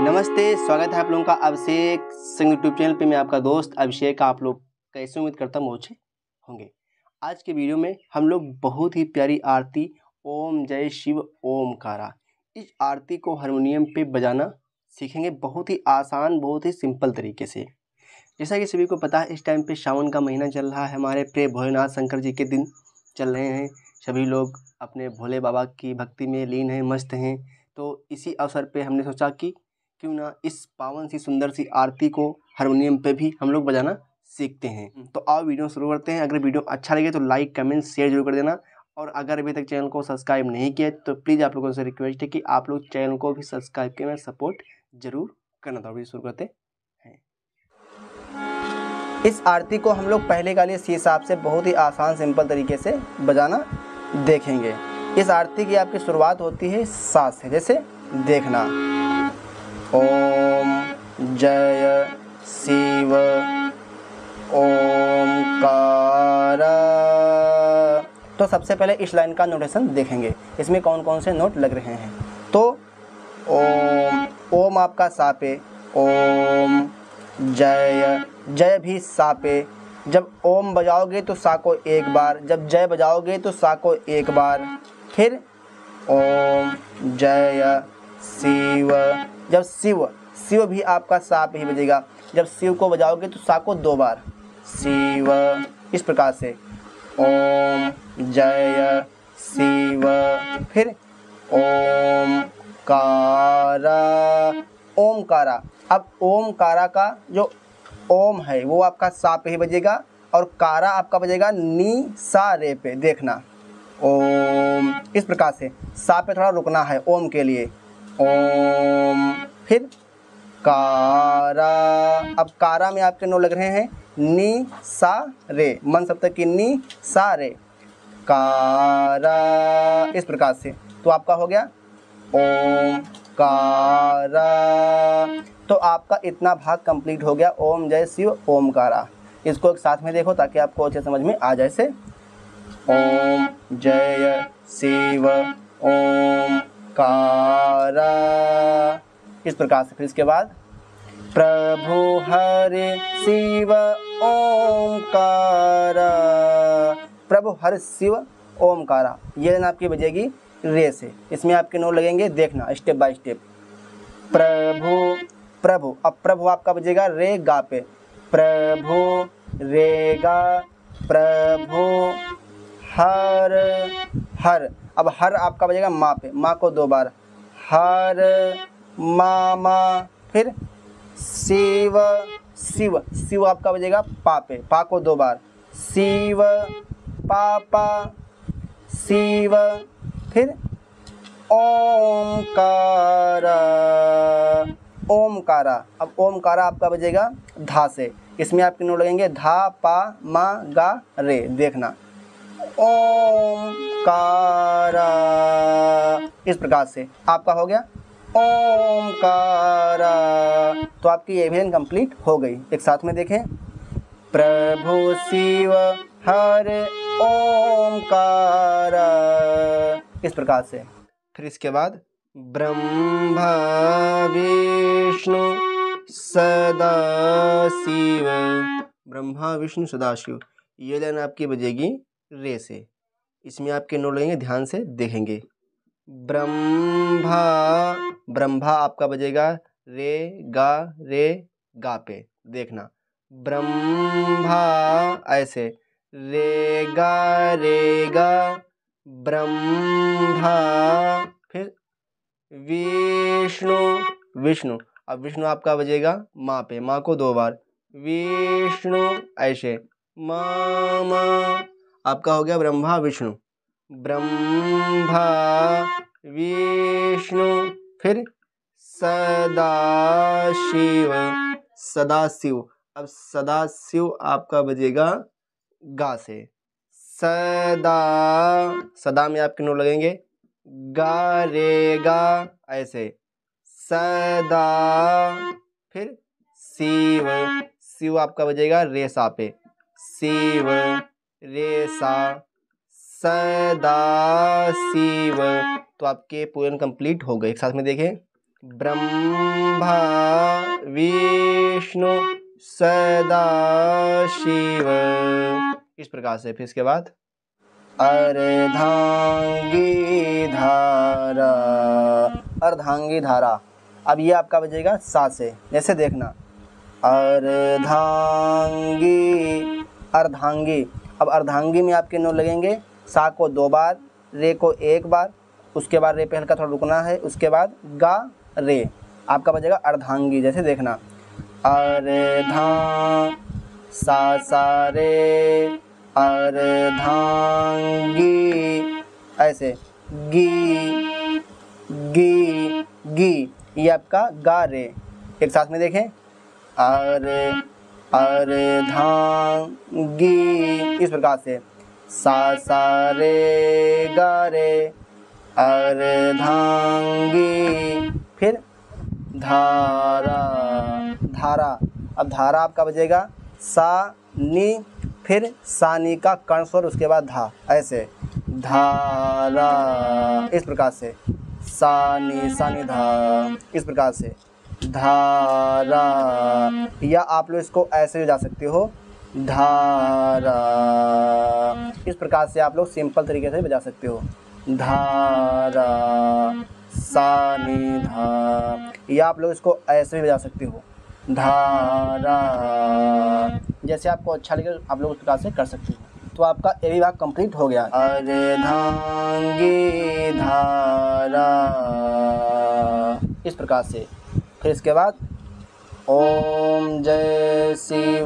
नमस्ते, स्वागत है आप लोगों का अभिषेक सिंह यूट्यूब चैनल पे। मैं आपका दोस्त अभिषेक। आप लोग कैसे उम्मीद करता हूँ अच्छे होंगे। आज के वीडियो में हम लोग बहुत ही प्यारी आरती ओम जय शिव ओमकारा, इस आरती को हारमोनियम पे बजाना सीखेंगे बहुत ही आसान, बहुत ही सिंपल तरीके से। जैसा कि सभी को पता है, इस टाइम पे सावन का महीना चल रहा है, हमारे प्रिय भोलेनाथ शंकर जी के दिन चल रहे हैं। सभी लोग अपने भोले बाबा की भक्ति में लीन हैं, मस्त हैं। तो इसी अवसर पे हमने सोचा कि क्यों ना इस पावन सी सुंदर सी आरती को हारमोनियम पे भी हम लोग बजाना सीखते हैं। तो आओ वीडियो शुरू करते हैं। अगर वीडियो अच्छा लगे तो लाइक कमेंट शेयर जरूर कर देना, और अगर अभी तक चैनल को सब्सक्राइब नहीं किया तो प्लीज़ आप लोगों से रिक्वेस्ट है कि आप लोग चैनल को भी सब्सक्राइब करना, सपोर्ट जरूर करना। तो वीडियो शुरू करते हैं। इस आरती को हम लोग पहले का लिए इस हिसाब से बहुत ही आसान सिंपल तरीके से बजाना देखेंगे। इस आरती की आपकी शुरुआत होती है सा से, जैसे देखना ओम जय शिव ओमकारा। तो सबसे पहले इस लाइन का नोटेशन देखेंगे, इसमें कौन कौन से नोट लग रहे हैं। तो ओम, ओम आपका सा पे, ओम जय, जय भी सा पे। जब ओम बजाओगे तो सा को एक बार, जब जय बजाओगे तो सा को एक बार, फिर ओम जय शिव। जब शिव, शिव भी आपका सा पे ही बजेगा। जब शिव को बजाओगे तो सा को दो बार, शिव। इस प्रकार से ओम जय शिव, फिर ओमकारा, ओमकारा। अब ओमकारा का जो ओम है वो आपका सा पे ही बजेगा, और कारा आपका बजेगा नी सा रे पे। देखना ओम, इस प्रकार से सा पे थोड़ा रुकना है ओम के लिए। ओम, फिर कारा। अब कारा में आपके नोट लग रहे हैं नी सा रे, मन सप्तक की नी सा रे, कारा। इस प्रकार से तो आपका हो गया ओम कारा। तो आपका इतना भाग कंप्लीट हो गया, ओम जय शिव ओमकारा। इसको एक साथ में देखो ताकि आपको अच्छे समझ में आ जाए। से ओम जय शिव ओमकारा, इस प्रकार से। फिर इसके बाद प्रभु हरि शिव ओमकारा, प्रभु हरि शिव ओमकारा, ये लाइन आपकी बजेगी रे से। इसमें आपके नोट लगेंगे, देखना स्टेप बाय स्टेप। प्रभु, प्रभु, अब प्रभु आपका बजेगा रे गा पे। प्रभु रे गा, प्रभु हर, हर। अब हर आपका बजेगा माँ पे, माँ को दो बार, हर मामा। फिर शिव, शिव, शिव आपका बजेगा पा पे, पा को दो बार, शिव पापा शिव। फिर ओमकारा, ओमकारा। अब ओमकारा आपका बजेगा धा से। इसमें आपके नोट लगेंगे धा पा मा गा रे। देखना ओमकारा, इस प्रकार से आपका हो गया ओमकारा। तो आपकी ये भी कंप्लीट हो गई। एक साथ में देखें, प्रभु शिव हर ओमकारा, इस प्रकार से। फिर इसके बाद ब्रह्मा विष्णु सदाशिव, ब्रह्मा विष्णु सदाशिव, ये लाइन आपकी बजेगी रे से। इसमें आपके नोट लगेंगे, ध्यान से देखेंगे। ब्रह्मा, ब्रह्मा आपका बजेगा रे गा पे। देखना ब्रह्मा ऐसे, रे गा ब्रह्मा। फिर विष्णु, विष्णु, अब विष्णु आपका बजेगा माँ पे, माँ को दो बार, विष्णु ऐसे, मामा। आपका हो गया ब्रह्मा विष्णु, ब्रह्मा विष्णु। फिर सदाशिव, सदाशिव। अब सदाशिव आपका बजेगा गा से, सदा, सदा में आपके नोट लगेंगे गा रे गा ऐसे, सदा। फिर शिव, शिव आपका बजेगा रे सा पे, शिव रे सा, सदा शिव। तो आपके पोएम कंप्लीट हो गए। एक साथ में देखें, ब्रह्मा विष्णु सदाशिव, इस प्रकार से। फिर इसके बाद अर्धांगी धारा, अर्धांगी धारा। अब ये आपका बजेगा सा से, जैसे देखना अर्धांगी, अर्धांगी। अब अर्धांगी में आपके नौ लगेंगे, सा को 2 बार, रे को 1 बार, उसके बाद रे पे हल्का थोड़ा रुकना है, उसके बाद गा रे, आपका बजेगा अर्धांगी। जैसे देखना अर्धा सा सा रे अर्धांगी, ऐसे गी गी गी, ये आपका गा रे। एक साथ में देखें अर्धांगी, इस प्रकार से सा सा रे गा रे अर्धांगी। फिर धारा, धारा। अब धारा आपका बजेगा सा नी, फिर सा नी का कर्ण स्वर, उसके बाद धा, ऐसे धारा, इस प्रकार से सा नी धा, इस प्रकार से धारा। या आप लोग इसको ऐसे भी जा सकते हो धारा, इस प्रकार से आप लोग सिंपल तरीके से बजा सकते हो धारा सा नी धा। या आप लोग इसको ऐसे भी बजा सकते हो धारा, जैसे आपको अच्छा लगे आप लोग उस प्रकार से कर सकते हो। तो आपका ये भी भाग कंप्लीट हो गया। अर्धांगी धारा, इस प्रकार से। फिर इसके बाद ओम जय शिव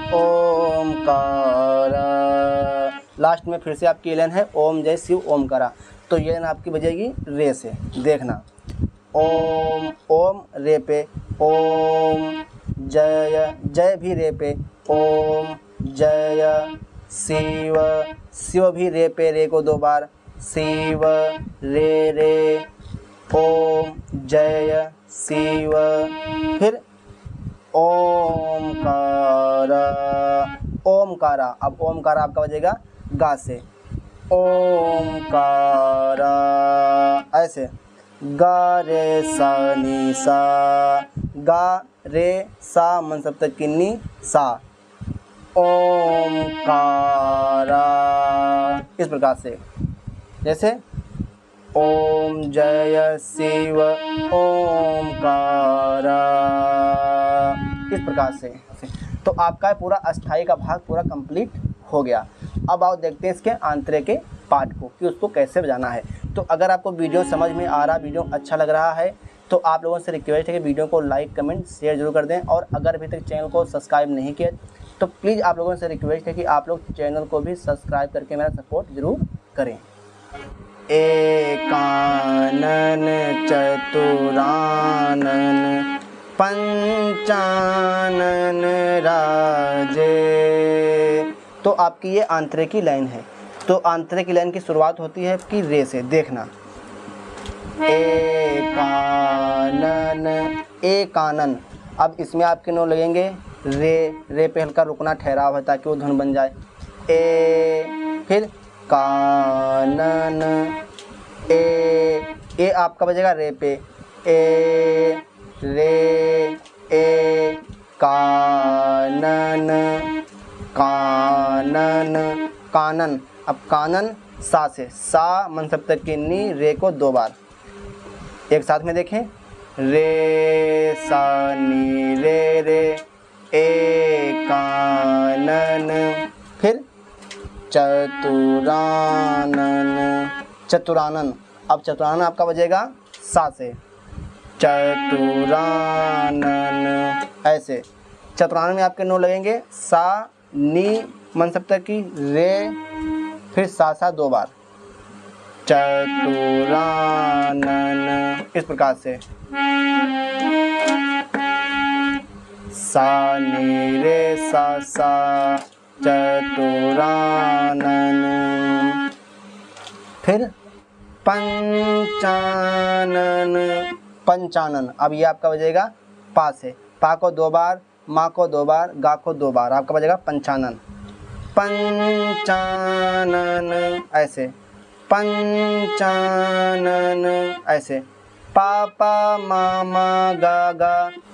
ओमकार, लास्ट में फिर से आपकी लाइन है ओम जय शिव ओमकारा। तो ये लाइन आपकी बजेगी रे से, देखना ओम, ओम रे पे, ओम जय, जय भी रे पे, ओम जय शिव, शिव भी रे पे, रे को 2 बार, शिव रे रे, ओम जय शिव। फिर ओमकारा, ओमकारा। अब ओमकारा आपका बजेगा गा से, ओमकारा, ऐसे गा रे सा नी सा, गा रे सा मन सप्तक की नी सा, ओमकारा, इस प्रकार से। जैसे ओम जय शिव ओमकारा, इस प्रकार से। तो आपका पूरा अस्थाई का भाग पूरा कंप्लीट हो गया। अब आओ देखते हैं इसके आंतरे के पार्ट को कि उसको कैसे बजाना है। तो अगर आपको वीडियो समझ में आ रहा, वीडियो अच्छा लग रहा है, तो आप लोगों से रिक्वेस्ट है कि वीडियो को लाइक कमेंट शेयर जरूर कर दें। और अगर अभी तक चैनल को सब्सक्राइब नहीं किया तो प्लीज़ आप लोगों से रिक्वेस्ट है कि आप लोग चैनल को भी सब्सक्राइब करके मेरा सपोर्ट जरूर करें। एकानन चतुरानन पंचानन राजे। तो आपकी ये आंतरे की लाइन है। तो आंतरे की लाइन की शुरुआत होती है कि रे से, देखना एकानन, एकानन। अब इसमें आपके नौ लगेंगे रे, रे पे हल्का रुकना ठहराव है ताकि वो धुन बन जाए, ए, फिर कानन, ए आपका बजेगा रे पे, ए रे ए, कानन कानन कानन। अब कानन सा से, सा मन सप्तक की नी, रे को 2 बार। एक साथ में देखें रे सा नी रे रे, ए कानन, फिर चतुरानन, चतुरानन। अब चतुरानन आपका बजेगा सा से, चतुरानन, ऐसे। चतुरानन में आपके 9 लगेंगे, सा नी मन सप्तक की, रे, फिर सा 2 बार, चतुरानन, इस प्रकार से। सा नी रे सा चतुरानन, फिर पंचानन, पंचानन। अब ये आपका बजेगा पा से, पा को 2 बार, माँ को 2 बार, गा को 2 बार, आपका बजेगा पंचानन, पंचानन, ऐसे पंचानन, ऐसे पापा मामा गा गा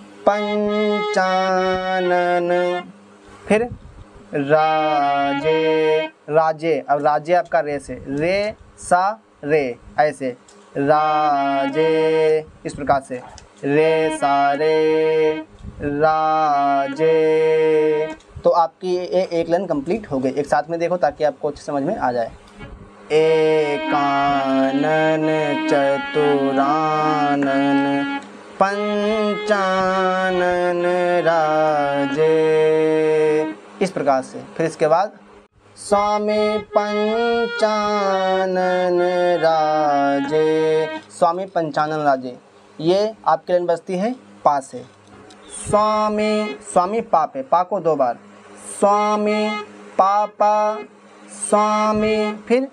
पंचानन। फिर राजे, राजे, अब राजे आपका रे से, रे सा रे, ऐसे राजे, इस प्रकार से रे सा रे राजे। तो आपकी एक लाइन कंप्लीट हो गई। एक साथ में देखो ताकि आपको अच्छी समझ में आ जाए। एकानन चतुरानन पंचानन राजे, इस प्रकार से। फिर इसके बाद स्वामी पंचानन राजे, स्वामी पंचानन राजे, ये आपकी लाइन बजती है पा से। स्वामी, स्वामी पा पे, पा को 2 बार, स्वामी पापा स्वामी, फिर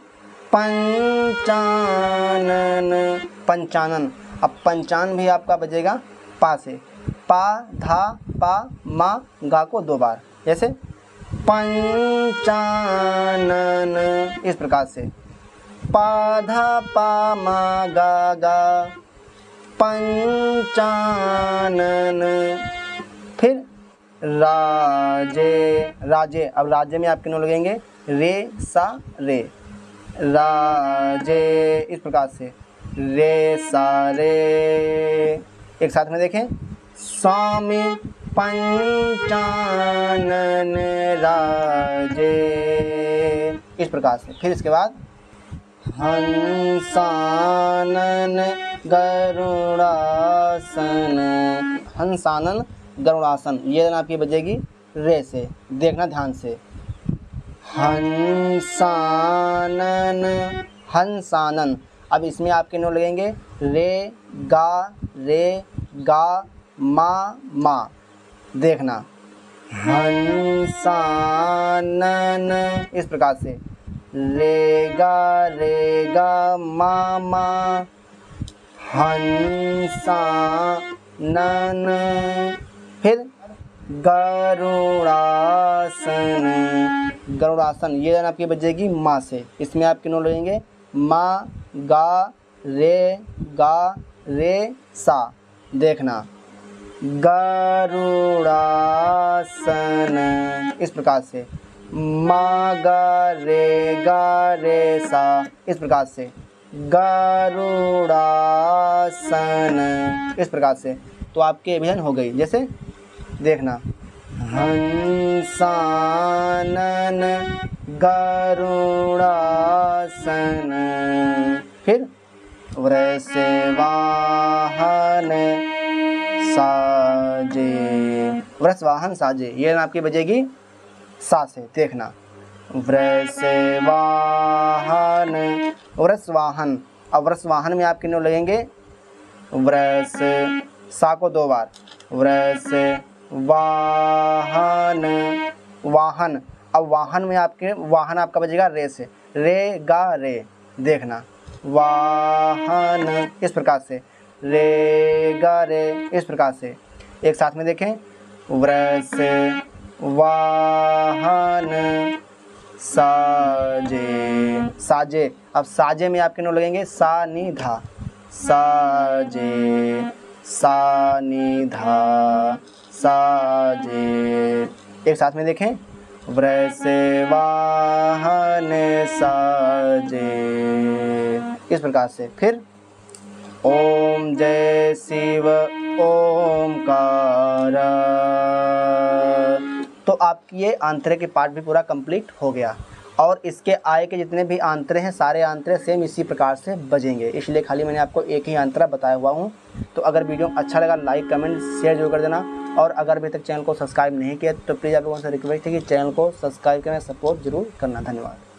पंचानन, पंचानन। अब पंचान भी आपका बजेगा पा से, पा धा पा मा गा को 2 बार, जैसे पंचानन, इस प्रकार से पा धा पा मा गा गा पंचानन। फिर राजे, राजे, अब राजे में आपके नो लगेंगे रे सा रे, राजे, इस प्रकार से रे सा रे। एक साथ में देखें, स्वामी पंचानन राजे, इस प्रकार से। फिर इसके बाद हंसानन गरुड़ासन, हंसानन गरुड़ासन, ये आपकी बजेगी रे से, देखना ध्यान से। हंसानन, हंसानन, अब इसमें आपके नो लगेंगे रे गा मा मा, देखना हंसानन, इस प्रकार से रे गा मा मा हंसानन। फिर गरुड़ासन, गरुड़ासन, ये आपकी बजेगी माँ से, इसमें आपके नो लगेंगे मा गा रे सा, देखना गरुड़ासन, इस प्रकार से मा गा रे सा, इस प्रकार से गरुड़ासन, इस प्रकार से। तो आपके अभिधान हो गई, जैसे देखना हंसानन गरुड़ासन, फिर वृषवाहन साजे, वृषवाहन साजे, ये आपकी बजेगी सा से, देखना वृषवाहन, वृषवाहन। अब वृषवाहन में आपके नो लगेंगे वृष, सा को 2 बार, वृषवाहन, वाहन। अब वाहन में आपके, वाहन आपका बजेगा रे से, रे गा रे, देखना वाहन, इस प्रकार से रे गा रे, इस प्रकार से। एक साथ में देखें, वृषवाहन साजे, साजे। अब साजे में आपके नो लगेंगे सा नी धा, साजे सा नी धा साजे। एक साथ में देखें, वृषवाहन साजे, इस प्रकार से। फिर ओम जय शिव ओमकार। तो आपकी ये आंतरे के पार्ट भी पूरा कंप्लीट हो गया, और इसके आय के जितने भी आंतरे हैं सारे आंतरे सेम इसी प्रकार से बजेंगे, इसलिए खाली मैंने आपको एक ही आंतरा बताया हुआ हूँ। तो अगर वीडियो अच्छा लगा लाइक कमेंट शेयर जरूर कर देना, और अगर अभी तक चैनल को सब्सक्राइब नहीं किया तो प्लीज़ आप लोगों से रिक्वेस्ट है कि चैनल को सब्सक्राइब करें, सपोर्ट जरूर करना। धन्यवाद।